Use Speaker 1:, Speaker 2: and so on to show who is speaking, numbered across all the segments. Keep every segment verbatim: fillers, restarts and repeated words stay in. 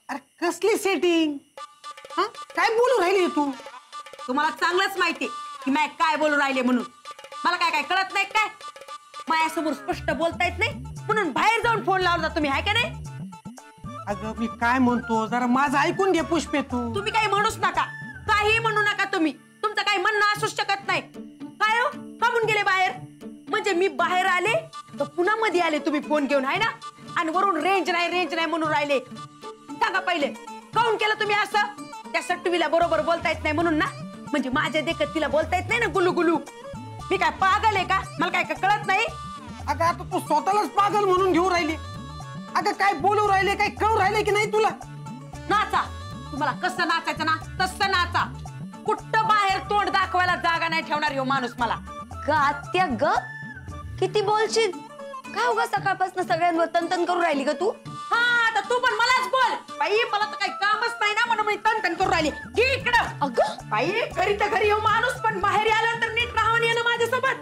Speaker 1: अरे कसली सेटिंग? हा काय बोलू राहिली तू?
Speaker 2: तुम्हाला चांगलंच माहिती की मी काय बोलू राहिले म्हणून. मला काय काय कळत नाही काय? माझ्यासमोर स्पष्ट बोलता येत नाही म्हणून बाहेर जाऊन फोन लावला तुम्ही, हाय का नाही?
Speaker 1: अगं मी काय म्हणतो जरा माझं ऐकून घे पुष्पे तू.
Speaker 2: तुम्ही काही म्हणूच नका, काही म्हणू नका तुम्ही. तुमचं काही म्हणणं असूच शकत नाही. काय हो, का म्हणून गेले बाहेर? म्हणजे मी बाहेर आले तर पुन्हा मध्ये आले तुम्ही फोन घेऊन, आहे ना? आणि वरून रेंज नाही रेंज नाही म्हणून राहिले. सांगा पहिले काऊन केलं तुम्ही असं? त्या सट्टवीला बरोबर बोलता येत नाही म्हणून ना? म्हणजे माझ्या देखत तिला बोलता येत नाही ना गुलू गुलू? मी काय पागल आहे का? मला काय कळत नाही?
Speaker 1: अगं आता तू स्वतःलाच पागल म्हणून घेऊ राहिली. अगं काय बोलू राहिले, काय कळू राहिले की नाही तुला?
Speaker 2: नाचा, तुम्हाला कसं नाचायचं ना तसं नाचा. कुठं बाहेर तोंड दाखवायला जागा नाही ठेवणार ह्यो माणूस मला.
Speaker 3: ग आत्या ग, किती बोलशील? काय उगा सकाळपासून सगळ्यांवर तनतन करू राहिली ग तू?
Speaker 2: हा आता तू पण मलाच बोल. बाई मला तर काही कामच नाही ना म्हणून मी तनतन करू राहिली. घे इकडं.
Speaker 3: अगं
Speaker 2: बाई घरी तर घरी येऊ माणूस, पण बाहेर आल्यानंतर नीट राहावं नाही ना माझ्यासोबत.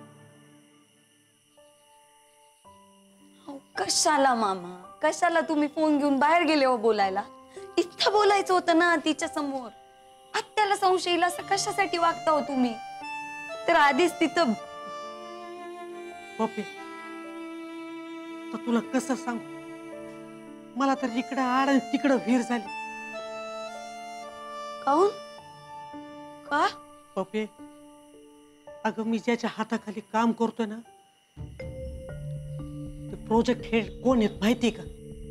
Speaker 3: कशाला मामा, कशाला तुम्ही फोन घेऊन बाहेर गेले हो बोलायला? इथं बोलायचं होतं ना तिच्या समोर. आत्याला संशय येईल असं कशासाठी वागता हो तुम्ही? तर आधीच तिथं
Speaker 1: पप्पी तर तुला कसं सांग, मला तर इकडं आड आणि तिकडं विहीर झाली.
Speaker 3: काहून? का?
Speaker 1: पप्पी अगं मी ज्याच्या हाताखाली काम करतोय ना ते प्रोजेक्ट हेड कोण आहेत माहिती का?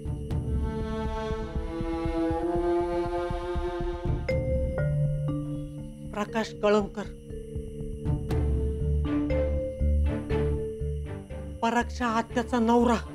Speaker 1: प्रकाश कळमकर. परागच्या आत्याचा नवरा.